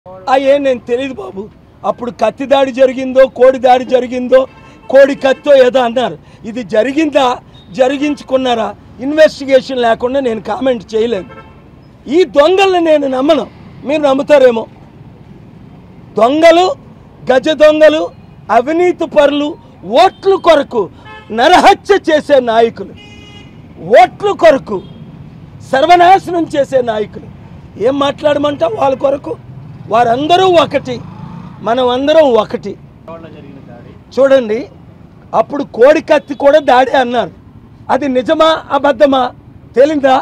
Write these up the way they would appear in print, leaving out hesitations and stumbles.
నేను తెలియదు బాబు. అప్పుడు కత్తి దాడి జరిగిందో కోడి దాడి జరిగిందో కోడి కత్తో ఏదో అన్నారు. ఇది జరిగిందా జరిగించుకున్నారా ఇన్వెస్టిగేషన్ లేకుండా నేను కామెంట్ చేయలేను. ఈ దొంగల్ని నేను నమ్మను, మీరు నమ్ముతారేమో. దొంగలు, గజ దొంగలు, అవినీతి పరులు, ఓట్ల కొరకు నరహత్య చేసే నాయకులు, ఓట్ల కొరకు సర్వనాశనం చేసే నాయకులు ఏం మాట్లాడమంటావు? వాళ్ళ కొరకు వారందరూ ఒకటి, మనం అందరం ఒకటి. చూడండి, అప్పుడు కోడి కత్తి కూడా దాడి అన్నారు. అది నిజమా అబద్ధమా తేలిందా?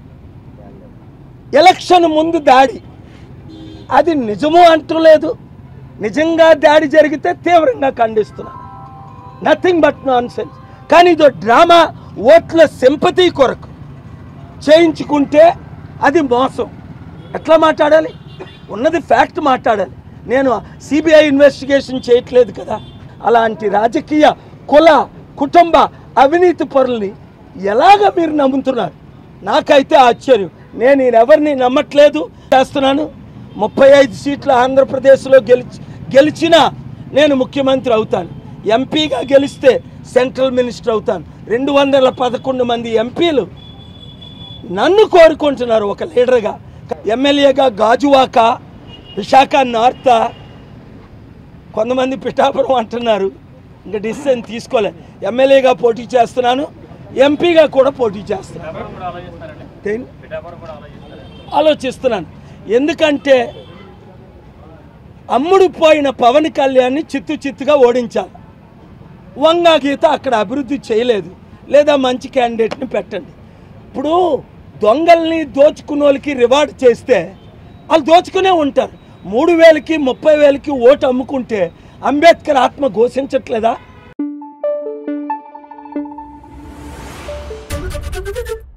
ఎలక్షన్ ముందు దాడి, అది నిజమో అంటలేదు. నిజంగా దాడి జరిగితే తీవ్రంగా ఖండిస్తున్నాను. Nothing but nonsense. కానీ ఇదో డ్రామా, ఓట్ల సింపతి కొరకు చేయించుకుంటే అది మోసం. ఎట్లా మాట్లాడాలి? ఉన్నది ఫ్యాక్ట్ మాట్లాడాలి. నేను సిబిఐ ఇన్వెస్టిగేషన్ చేయట్లేదు కదా. అలాంటి రాజకీయ, కుల, కుటుంబ అవినీతి పరుల్ని ఎలాగ మీరు నమ్ముతున్నారు? నాకైతే ఆశ్చర్యం. నేను ఎవరిని నమ్మట్లేదు. చేస్తున్నాను. 35 సీట్లు ఆంధ్రప్రదేశ్లో గెలిచినా నేను ముఖ్యమంత్రి అవుతాను. ఎంపీగా గెలిస్తే సెంట్రల్ మినిస్టర్ అవుతాను. 211 మంది ఎంపీలు నన్ను కోరుకుంటున్నారు ఒక లీడర్గా. ఎమ్మెల్యేగా గాజువాక, విశాఖ నార్త్, కొంతమంది పిఠాపురం అంటున్నారు. ఇంకా డిసిషన్ తీసుకోలే. ఎమ్మెల్యేగా పోటీ చేస్తున్నాను, ఎంపీగా కూడా పోటీ చేస్తున్నాను. ఆలోచిస్తున్నాను. ఎందుకంటే అమ్ముడు పోయిన పవన్ కళ్యాణ్ని చిత్తుగా ఓడించాలి. వంగా గీత అక్కడ అభివృద్ధి చేయలేదు, లేదా మంచి క్యాండిడేట్ని పెట్టండి. ఇప్పుడు దొంగల్ని దోచుకున్నోళ్ళకి రివార్డ్ చేస్తే వాళ్ళు దోచుకునే ఉంటారు. 3,000కి 30,000కి ఓటు అమ్ముకుంటే అంబేద్కర్ ఆత్మ ఘోషించట్లేదా?